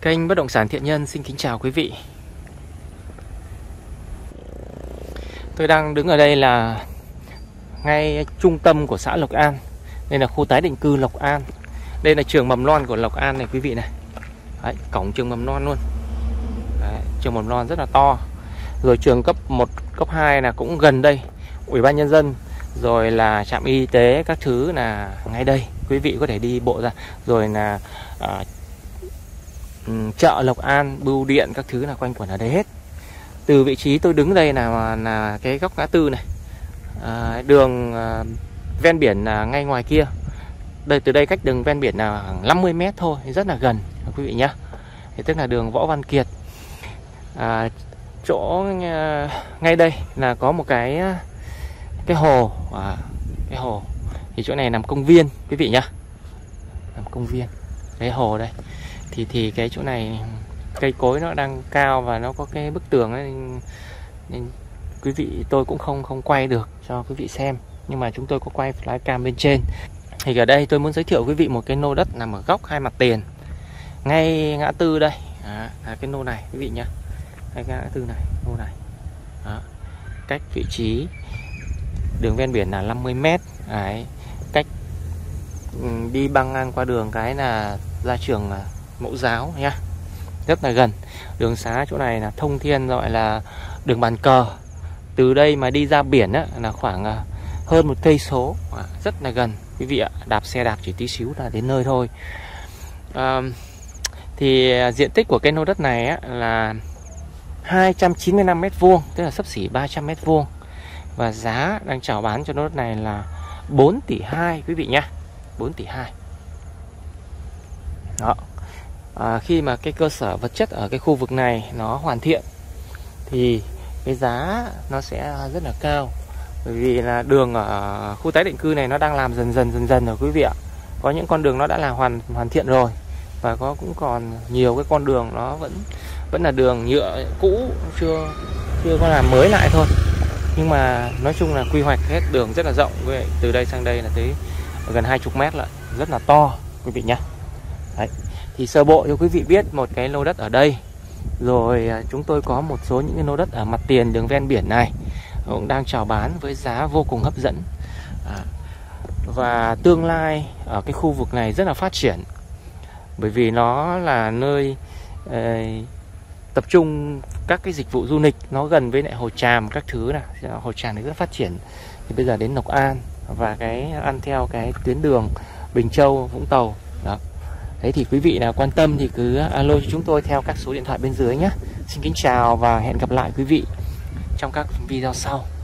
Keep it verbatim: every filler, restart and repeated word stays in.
Kênh Bất động sản Thiện Nhân xin kính chào quý vị. Tôi đang đứng ở đây là ngay trung tâm của xã Lộc An. Đây là khu tái định cư Lộc An. Đây là trường mầm non của Lộc An này quý vị này. Đấy, cổng trường mầm non luôn. Đấy, trường mầm non rất là to. Rồi trường cấp một, cấp hai là cũng gần đây. Ủy ban nhân dân, rồi là trạm y tế các thứ là ngay đây. Quý vị có thể đi bộ ra. Rồi là à, chợ Lộc An, bưu điện các thứ là quanh quẩn ở đây hết. Từ vị trí tôi đứng đây là là cái góc ngã tư này, à, đường à, ven biển là ngay ngoài kia. Đây, từ đây cách đường ven biển là khoảng năm mươi mét thôi, rất là gần quý vị nhé. Thì tức là đường Võ Văn Kiệt. À, chỗ à, ngay đây là có một cái cái hồ, à, cái hồ. Thì chỗ này nằm công viên quý vị nhé, nằm công viên. Cái hồ đây. Thì thì cái chỗ này cây cối nó đang cao và nó có cái bức tường ấy, nên, nên quý vị tôi cũng không không quay được cho quý vị xem, nhưng mà chúng tôi có quay flycam bên trên. Thì ở đây tôi muốn giới thiệu quý vị một cái lô đất nằm ở góc hai mặt tiền, ngay ngã tư đây. À, cái lô này quý vị nhé, ngay ngã tư này, lô này. Đó. Cách vị trí đường ven biển là năm mươi mét. Đấy. Cách đi băng ngang qua đường cái là ra trường Mẫu Giáo nhá, rất là gần. Đường xá chỗ này là thông thiên, gọi là đường bàn cờ. Từ đây mà đi ra biển á, là khoảng hơn một cây số, rất là gần quý vị ạ. Đạp xe đạp chỉ tí xíu là đến nơi thôi. À, thì diện tích của cái lô đất này á, là hai trăm chín mươi lăm mét vuông, tức là xấp xỉ ba trăm mét vuông. Và giá đang chào bán cho lô đất này là bốn tỷ hai quý vị nhá, bốn tỷ hai. Đó. À, khi mà cái cơ sở vật chất ở cái khu vực này nó hoàn thiện thì cái giá nó sẽ rất là cao. Bởi vì là đường ở khu tái định cư này nó đang làm dần dần dần dần rồi quý vị ạ. Có những con đường nó đã là hoàn hoàn thiện rồi, và có cũng còn nhiều cái con đường nó vẫn vẫn là đường nhựa cũ, chưa chưa có làm mới lại thôi. Nhưng mà nói chung là quy hoạch hết đường rất là rộng, từ đây sang đây là tới gần hai mươi mét lận, rất là to quý vị nhé. Đấy. Thì sơ bộ cho quý vị biết một cái lô đất ở đây. Rồi chúng tôi có một số những cái lô đất ở mặt tiền đường ven biển này cũng đang chào bán với giá vô cùng hấp dẫn. À, và tương lai ở cái khu vực này rất là phát triển, bởi vì nó là nơi eh, tập trung các cái dịch vụ du lịch, nó gần với lại Hồ Tràm các thứ này. Hồ Tràm này rất phát triển. Thì bây giờ đến Lộc An và cái ăn theo cái tuyến đường Bình Châu, Vũng Tàu đó. Đấy, thì quý vị nào quan tâm thì cứ alo cho chúng tôi theo các số điện thoại bên dưới nhé. Xin kính chào và hẹn gặp lại quý vị trong các video sau.